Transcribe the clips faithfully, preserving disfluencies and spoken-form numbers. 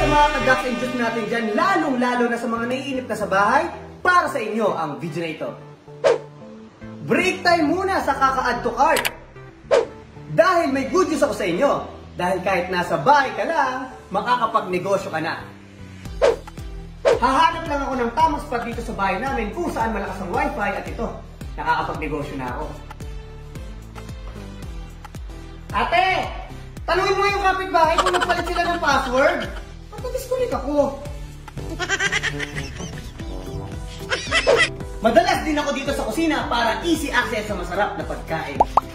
mga ka-Dax and Juice natin dyan, lalong-lalo na sa mga naiinip na sa bahay, para sa inyo ang video na ito. Break time muna sa kaka-add to cart. Dahil may good news ako sa inyo. Dahil kahit nasa bahay ka lang, makakapag-negosyo ka na. Hahanap lang ako ng tamang spot dito sa bahay namin kung saan malakas ang wifi at ito, nakakapag-negosyo na ako. Ate! Tanungin mo yung kapitbahay kung nagpalit sila ng password. Matadisconnect ako. Madalas din ako dito sa kusina para easy access sa masarap na pagkain.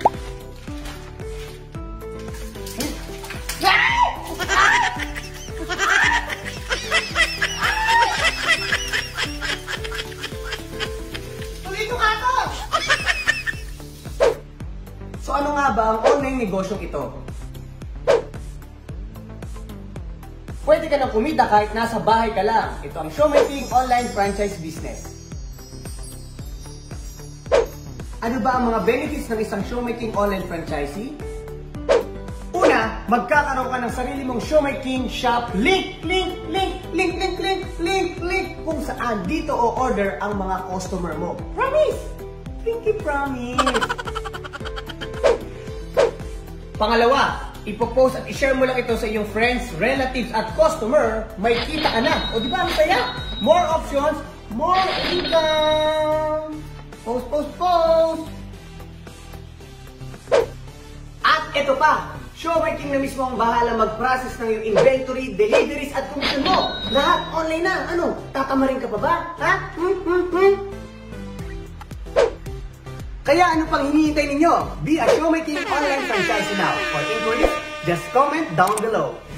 So ano nga ba ang online negosyong ito? Pwede ka nang kumita kahit nasa bahay ka lang. Ito ang Showmaking Online Franchise Business. Ano ba ang mga benefits ng isang Showmaking Online Franchisee? Una, magkakaroon ka ng sarili mong Showmaking Shop link, link, link, link, link, link, link, link, kung saan dito o-order ang mga customer mo. Promise! Pinky promise! Pangalawa, ipopost at i-share mo lang ito sa iyong friends, relatives at customer, may kita ka na. O di ba, masaya? More options, more income! Post, post, post! At ito pa, Showmaking na mismo ang bahala mag-process ng iyong inventory, deliveries at commission mo. Lahat online na. Ano? Tatamarin ka pa ba? Ha? Hmm, hmm, hmm? Kaya ano pang hinihintay ninyo? Be a Showmaking Online Franchisee now. For inquiries, just comment down below.